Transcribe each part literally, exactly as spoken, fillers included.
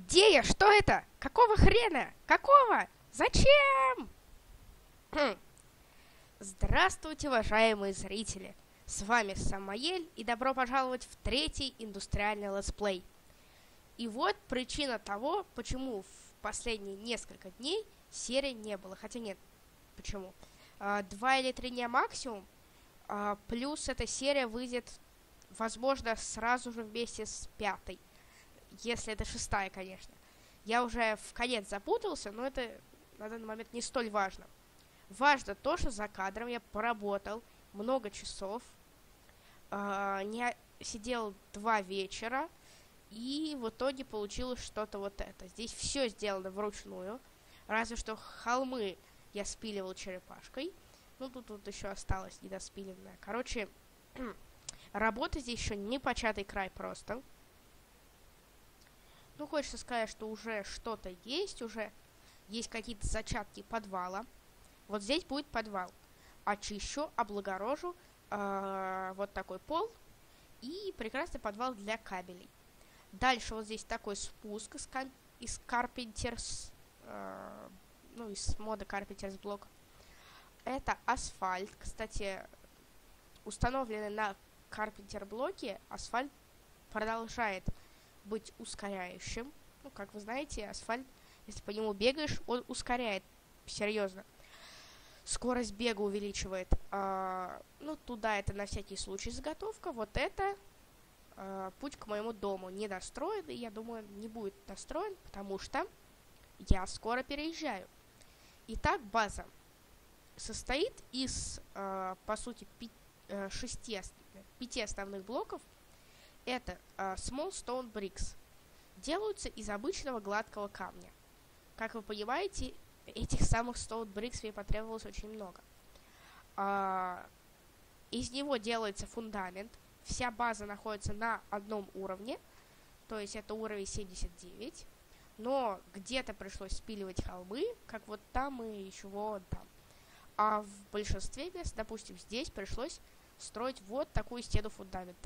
Где я? Что это? Какого хрена? Какого? Зачем? Хм. Здравствуйте, уважаемые зрители! С вами Самаэль, и добро пожаловать в третий индустриальный летсплей. И вот причина того, почему в последние несколько дней серии не было. Хотя нет, почему? А, два или три дня максимум, а, плюс эта серия выйдет, возможно, сразу же вместе с пятой. Если это шестая, конечно. Я уже в конец запутался, но это на данный момент не столь важно. Важно то, что за кадром я поработал много часов, э, не сидел два вечера, и в итоге получилось что-то вот это. Здесь все сделано вручную, разве что холмы я спиливал черепашкой. Ну, тут, тут еще осталось недоспиленное. Короче, работа здесь еще не початый край просто. Ну, хочется сказать, что уже что-то есть, уже есть какие-то зачатки подвала. Вот здесь будет подвал. Очищу, облагорожу э, вот такой пол и прекрасный подвал для кабелей. Дальше вот здесь такой спуск из, из Carpenters, э, ну, из мода Carpenters блок. Это асфальт. Кстати, установленный на Carpenter блоке, асфальт продолжает быть ускоряющим. Ну, как вы знаете, асфальт, если по нему бегаешь, он ускоряет. Серьезно. Скорость бега увеличивает. А, ну, туда это на всякий случай заготовка. Вот это а, путь к моему дому не достроен. И я думаю, не будет достроен, потому что я скоро переезжаю. Итак, база состоит из, а, по сути, пи- а, шести, пяти основных блоков. Это uh, Small Stone Bricks. Делаются из обычного гладкого камня. Как вы понимаете, этих самых Stone Bricks мне потребовалось очень много. Uh, из него делается фундамент. Вся база находится на одном уровне. То есть это уровень семьдесят девять. Но где-то пришлось спиливать холмы, как вот там и еще вон там. А в большинстве мест, допустим, здесь пришлось строить вот такую стену фундамента,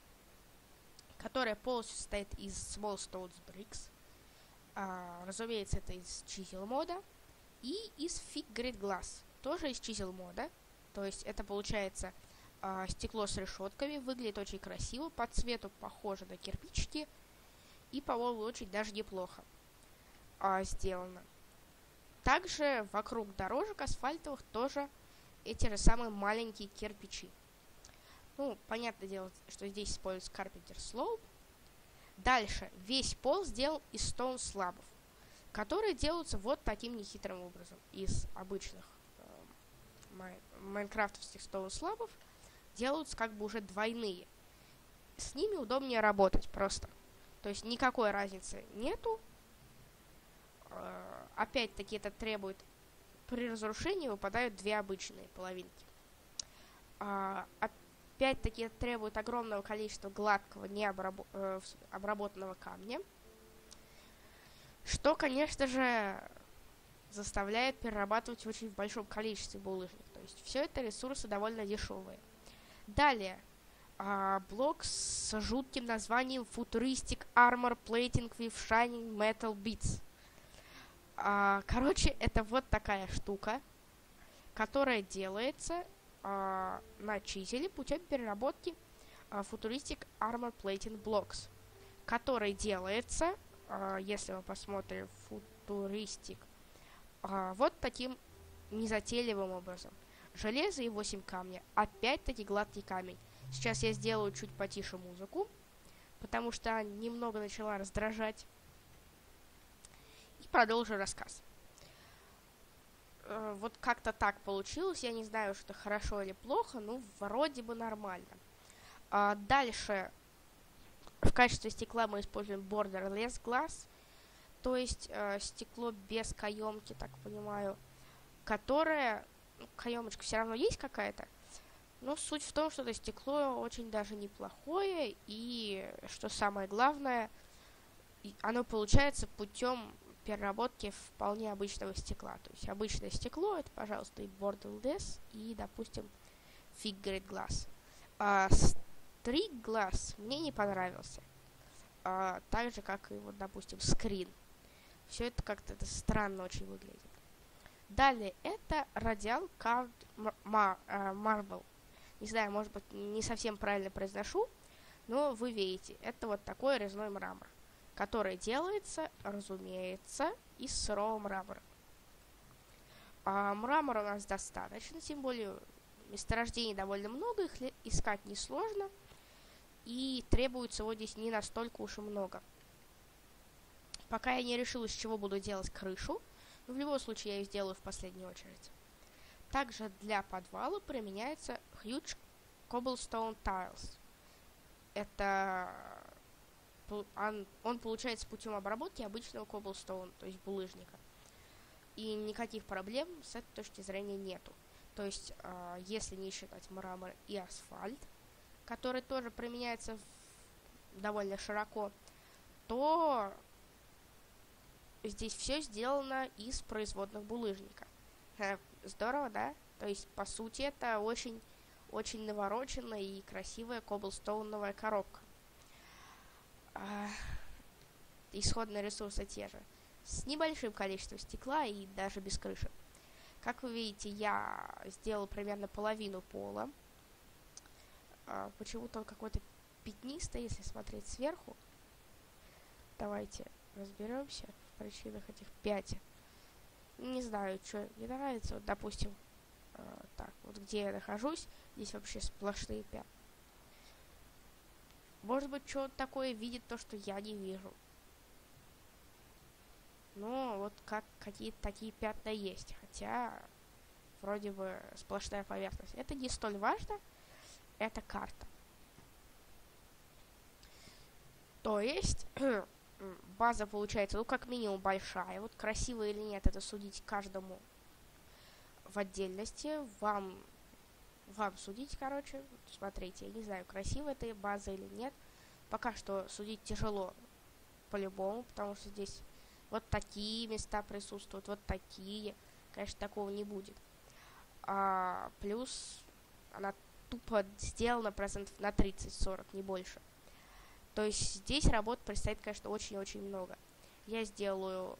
которая полностью состоит из Small Stone Bricks. А, разумеется, это из Chisel мода. И из Figure Glass. Тоже из Chisel мода. То есть это получается а, стекло с решетками. Выглядит очень красиво. По цвету похоже на кирпичики. И, по-моему, очень даже неплохо а, сделано. Также вокруг дорожек асфальтовых тоже эти же самые маленькие кирпичи. Ну, понятное дело, что здесь используется Carpenter Slope. Дальше весь пол сделан из stone слабов, которые делаются вот таким нехитрым образом. Из обычных э, май- майнкрафтовских stone слабов делаются как бы уже двойные. С ними удобнее работать просто. То есть никакой разницы нету. Э, опять-таки это требует... При разрушении выпадают две обычные половинки. А, Опять-таки это требует огромного количества гладкого, необработанного камня, что, конечно же, заставляет перерабатывать в очень большом количестве булыжник. То есть все это ресурсы довольно дешевые. Далее, а, блок с жутким названием Futuristic Armor Plating with Shining Metal Bits. А, короче, это вот такая штука, которая делается Uh, на чизеле путем переработки uh, Futuristic Armor Plating Blocks, который делается, uh, если мы посмотрим Futuristic, uh, вот таким незатейливым образом. Железо и восемь камня. Опять-таки гладкий камень. Сейчас я сделаю чуть потише музыку, потому что немного начала раздражать. И продолжу рассказ. Вот как-то так получилось. Я не знаю, что хорошо или плохо, но вроде бы нормально. А дальше в качестве стекла мы используем borderless glass, то есть э, стекло без каемки, так понимаю, которое... Ну, каемочка все равно есть какая-то, но суть в том, что это стекло очень даже неплохое, и, что самое главное, оно получается путем переработки вполне обычного стекла. То есть обычное стекло, это, пожалуйста, и borderless, и, допустим, Figure Glass. А Street Glass мне не понравился. а, так же, как и, вот, допустим, скрин. Все это как-то это странно очень выглядит. Далее, это Radial Card Marble. Не знаю, может быть, не совсем правильно произношу, но вы видите, это вот такой резной мрамор, который делается, разумеется, из сырого мрамора. А мрамора у нас достаточно, тем более месторождений довольно много, их искать несложно, и требуется вот здесь не настолько уж и много. Пока я не решила, из чего буду делать крышу, но в любом случае я ее сделаю в последнюю очередь. Также для подвала применяется Huge Cobblestone Tiles. Это он, он получается путем обработки обычного cobblestone, то есть булыжника. И никаких проблем с этой точки зрения нету. То есть, э, если не считать мрамор и асфальт, который тоже применяется в, довольно широко, то здесь все сделано из производных булыжника. Э, здорово, да? То есть, по сути, это очень, очень навороченная и красивая коблстоуновая коробка. Э, исходные ресурсы те же. С небольшим количеством стекла и даже без крыши. Как вы видите, я сделал примерно половину пола. А, почему-то он какой-то пятнистый, если смотреть сверху. Давайте разберемся в причинах этих пятен. Не знаю, что мне нравится. Вот, допустим, а, так, вот где я нахожусь, здесь вообще сплошные пятна. Может быть, что-то такое видит то, что я не вижу. Ну, вот как какие-то такие пятна есть. Хотя, вроде бы, сплошная поверхность. Это не столь важно. Это карта. То есть, база получается, ну, как минимум, большая. Вот красиво или нет, это судить каждому в отдельности. Вам, вам судить, короче. Смотрите, я не знаю, красивая эта база или нет. Пока что судить тяжело по-любому, потому что здесь вот такие места присутствуют, вот такие. Конечно, такого не будет. А, плюс она тупо сделана процентов на тридцать-сорок, не больше. То есть здесь работ предстоит, конечно, очень-очень много. Я сделаю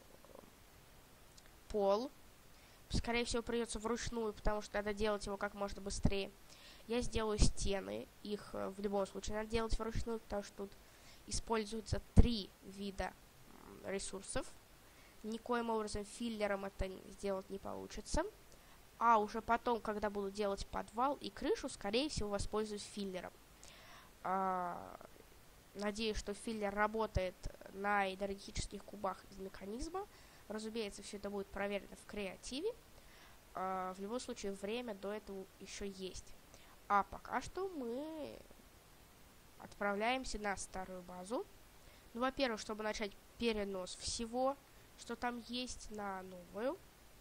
пол. Скорее всего, придется вручную, потому что надо делать его как можно быстрее. Я сделаю стены. Их в любом случае надо делать вручную, потому что тут используются три вида ресурсов. Никоим образом филлером это сделать не получится. А уже потом, когда буду делать подвал и крышу, скорее всего, воспользуюсь филлером. А, надеюсь, что филлер работает на энергетических кубах из механизма. Разумеется, все это будет проверено в креативе. А, в любом случае, время до этого еще есть. А пока что мы отправляемся на старую базу. Ну, во-первых, чтобы начать перенос всего, что там есть, на новую.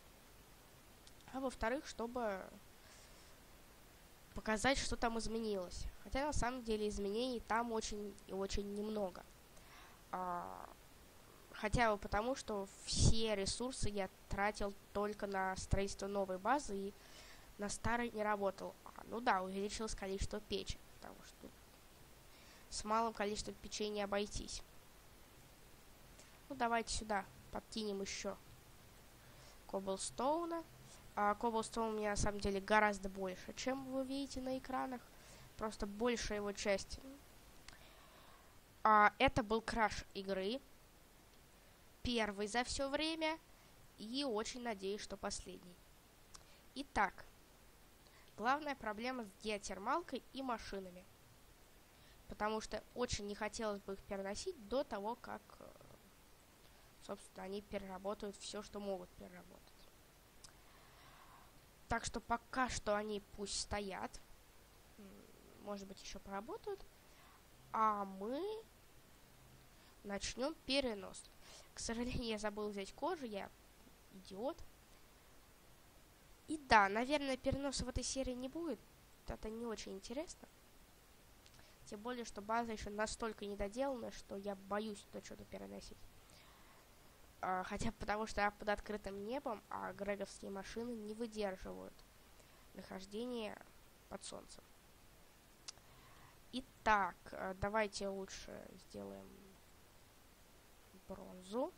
А во-вторых, чтобы показать, что там изменилось. Хотя на самом деле изменений там очень и очень немного. А, хотя бы потому, что все ресурсы я тратил только на строительство новой базы и на старой не работал. А, ну да, увеличилось количество печек, потому что с малым количеством печей не обойтись. Ну давайте сюда подкинем еще коблстоуна. А коблстоун у меня на самом деле гораздо больше, чем вы видите на экранах. Просто большая его часть. А, это был краш игры. Первый за все время. И очень надеюсь, что последний. Итак. Главная проблема с геотермалкой и машинами. Потому что очень не хотелось бы их переносить до того, как, собственно, они переработают все, что могут переработать. Так что пока что они пусть стоят. Может быть, еще поработают. А мы начнем перенос. К сожалению, я забыл взять кожу. Я идиот. И да, наверное, переноса в этой серии не будет. Это не очень интересно. Тем более, что база еще настолько недоделана, что я боюсь туда что-то переносить. А, хотя потому что я под открытым небом, а греговские машины не выдерживают нахождение под солнцем. Итак, давайте лучше сделаем бронзу.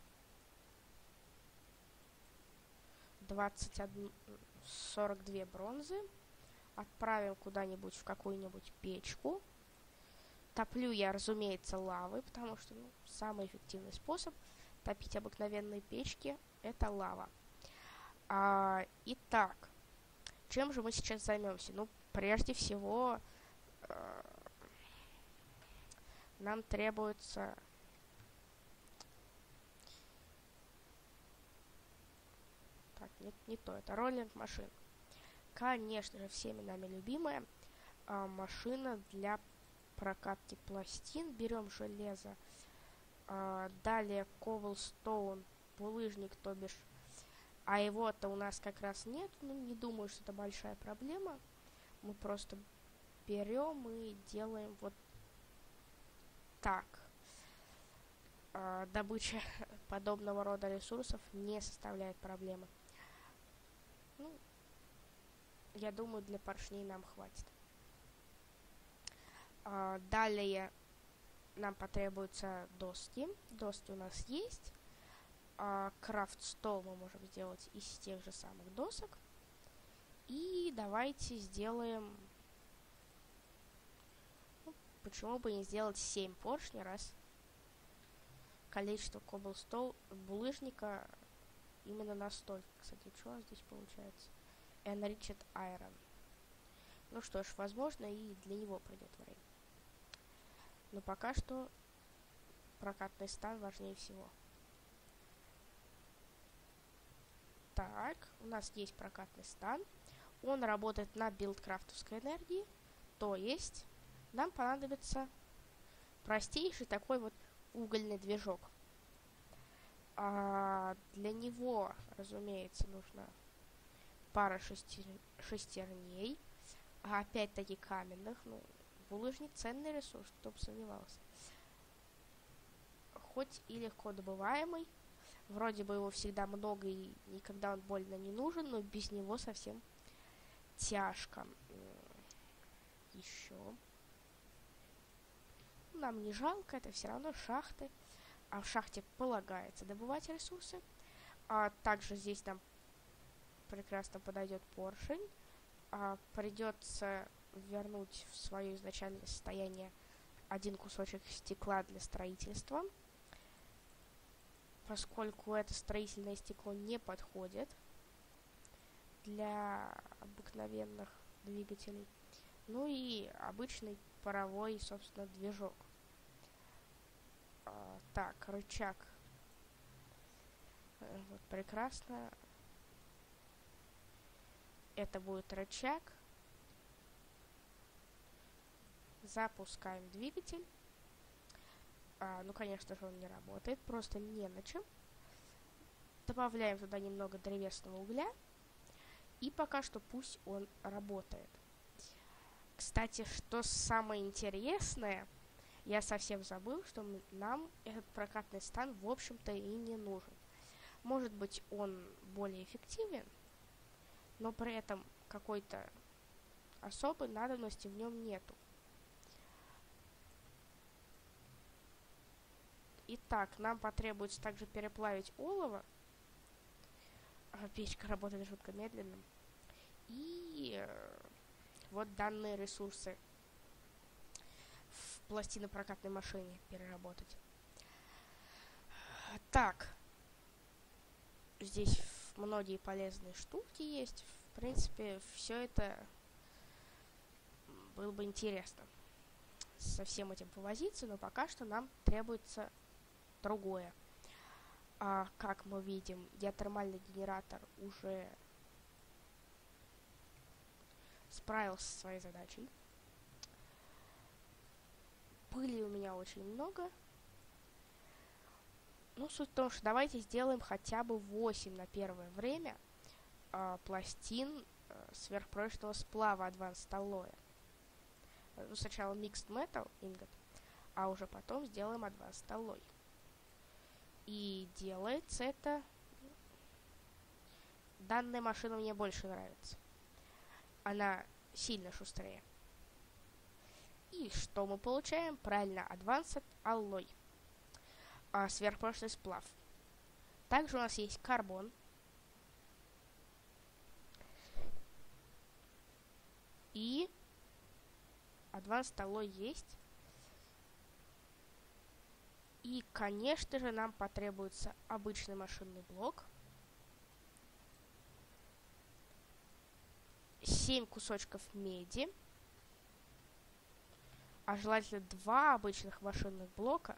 двадцать одна, сорок две бронзы. Отправим куда-нибудь в какую-нибудь печку. Топлю я, разумеется, лавой, потому что ну, самый эффективный способ топить обыкновенные печки — это лава. А, итак, чем же мы сейчас займемся? Ну, прежде всего, э, нам требуется... Так, нет, не то, это роллинг машин. Конечно же, всеми нами любимая э, машина для прокатки пластин. Берем железо. Э, далее cobblestone, булыжник, то бишь. А его-то у нас как раз нет. Ну, не думаю, что это большая проблема. Мы просто берем и делаем вот так. Э, добыча подобного рода ресурсов не составляет проблемы. Ну, я думаю, для поршней нам хватит. А, далее нам потребуются доски. Доски у нас есть. А, крафт-стол мы можем сделать из тех же самых досок. И давайте сделаем... Ну, почему бы не сделать семь поршней, раз количество cobblestone булыжника именно настолько. Кстати, что здесь получается? Enriched Iron. Ну что ж, возможно, и для него придет время. Но пока что прокатный стан важнее всего. Так, у нас есть прокатный стан. Он работает на билдкрафтовской энергии. То есть нам понадобится простейший такой вот угольный движок. А для него, разумеется, нужно пара шестер... шестерней, а опять-таки каменных. Ну, булыжник — ценный ресурс, кто бы сомневался. Хоть и легко добываемый, вроде бы его всегда много и никогда он больно не нужен, но без него совсем тяжко. Еще. Нам не жалко, это все равно шахты. А в шахте полагается добывать ресурсы. А также здесь нам прекрасно подойдет поршень. А, придется вернуть в свое изначальное состояние один кусочек стекла для строительства, поскольку это строительное стекло не подходит для обыкновенных двигателей. Ну и обычный паровой, собственно, движок. А, так, рычаг. Вот, прекрасно. Это будет рычаг. Запускаем двигатель. А, ну, конечно же, он не работает, просто не на чем. Добавляем туда немного древесного угля. И пока что пусть он работает. Кстати, что самое интересное, я совсем забыл, что нам этот прокатный стан, в общем-то, и не нужен. Может быть, он более эффективен, но при этом какой-то особой надобности в нем нету. Итак, нам потребуется также переплавить олово. Печка работает жутко медленно. И э, вот данные ресурсы в пластинопрокатной машине переработать. Так. Здесь многие полезные штуки есть. В принципе, все это было бы интересно со всем этим повозиться, но пока что нам требуется другое. А, как мы видим, геотермальный генератор уже справился со своей задачей. Пыли у меня очень много. Ну, суть в том, что давайте сделаем хотя бы восемь на первое время э, пластин э, сверхпрочного сплава Advanced Alloy. Ну, сначала Mixed Metal Ingot, а уже потом сделаем Advanced Alloy. И делается это... Данная машина мне больше нравится. Она сильно шустрее. И что мы получаем? Правильно, Advanced Alloy. а, сверхпрочный сплав. Также у нас есть карбон. И Advanced Alloy есть. И, конечно же, нам потребуется обычный машинный блок. семь кусочков меди. А желательно два обычных машинных блока.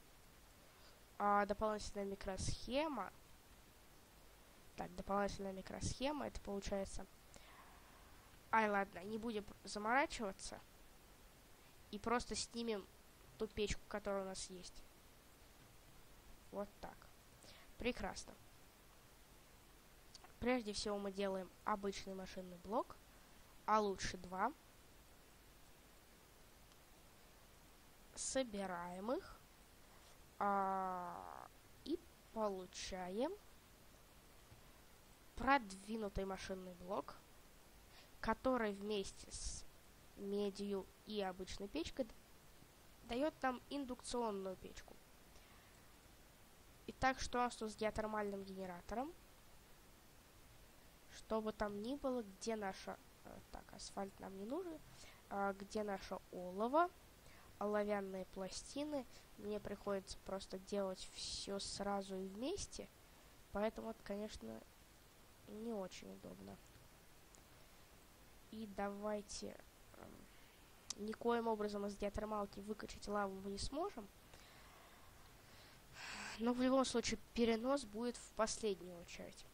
А дополнительная микросхема. Так, дополнительная микросхема. Это получается... Ай, ладно, не будем заморачиваться. И просто снимем ту печку, которая у нас есть. Вот так. Прекрасно. Прежде всего мы делаем обычный машинный блок, а лучше два. Собираем их. А, и получаем продвинутый машинный блок, который вместе с медью и обычной печкой дает нам индукционную печку. Итак, что у нас тут с геотермальным генератором? Что бы там ни было, где наша... Так, асфальт нам не нужен. А, где наше олово, оловянные пластины. Мне приходится просто делать все сразу и вместе. Поэтому это, конечно, не очень удобно. И давайте... Никоим образом из геотермалки выкачать лаву мы не сможем. Но в любом случае перенос будет в последнюю очередь.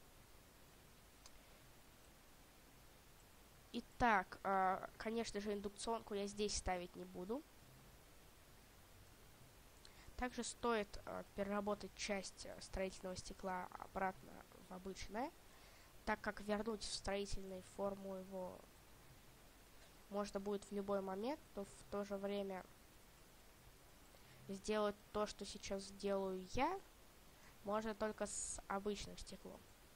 Итак, э, конечно же, индукционку я здесь ставить не буду. Также стоит э, переработать часть строительного стекла обратно в обычное, так как вернуть в строительную форму его можно будет в любой момент, но в то же время сделать то, что сейчас делаю я, можно только с обычным стеклом.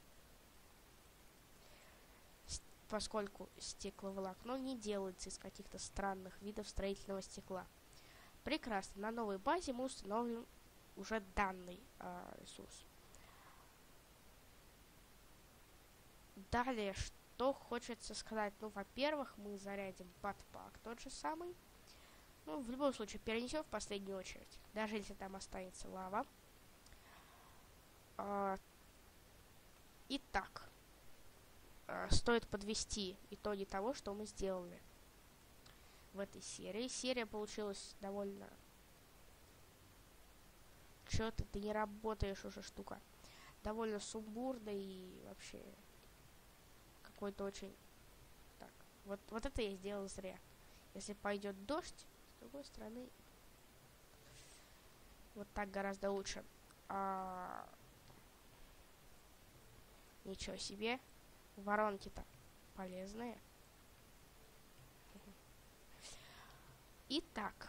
Поскольку стекловолокно не делается из каких-то странных видов строительного стекла. Прекрасно. На новой базе мы установим уже данный э, ресурс. Далее, что хочется сказать? Ну, во-первых, мы зарядим подпак тот же самый. Ну, в любом случае, перенесем в последнюю очередь. Даже если там останется лава. Э, итак. Стоит подвести итоги того, что мы сделали в этой серии. Серия получилась довольно... Чё ты, ты не работаешь уже, штука. Довольно сумбурно и вообще какой-то очень... Так, вот, вот это я сделал зря. Если пойдет дождь, с другой стороны, вот так гораздо лучше. А... Ничего себе. Воронки-то полезные. Итак,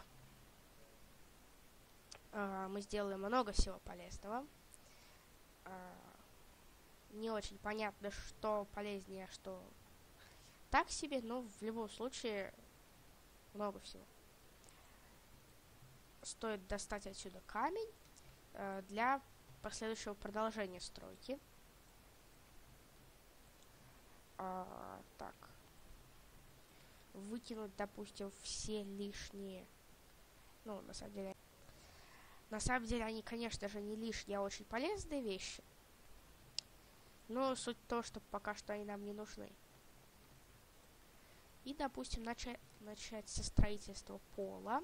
э, мы сделаем много всего полезного. Э, не очень понятно, что полезнее, а что так себе, но в любом случае много всего. Стоит достать отсюда камень э, для последующего продолжения стройки. А, так. Выкинуть, допустим, все лишние... Ну, на самом деле... На самом деле, они, конечно же, не лишние, а очень полезные вещи. Но суть в том, что пока что они нам не нужны. И, допустим, начать, начать со строительства пола.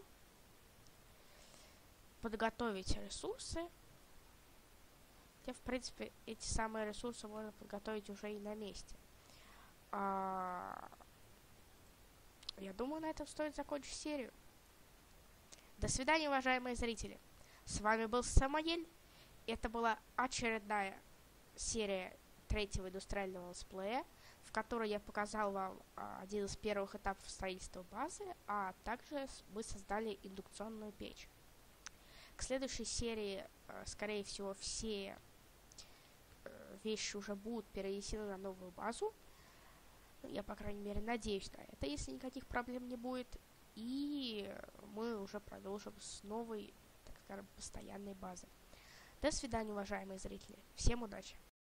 Подготовить ресурсы. Хотя, в принципе, эти самые ресурсы можно подготовить уже и на месте. А... Я думаю, на этом стоит закончить серию. До свидания, уважаемые зрители. С вами был Самоель. Это была очередная серия третьего индустриального летсплея, в которой я показал вам а, один из первых этапов строительства базы, а также мы создали индукционную печь. К следующей серии, а, скорее всего, все а, вещи уже будут перенесены на новую базу. Я, по крайней мере, надеюсь на это, если никаких проблем не будет. И мы уже продолжим с новой, так скажем, постоянной базы. До свидания, уважаемые зрители. Всем удачи!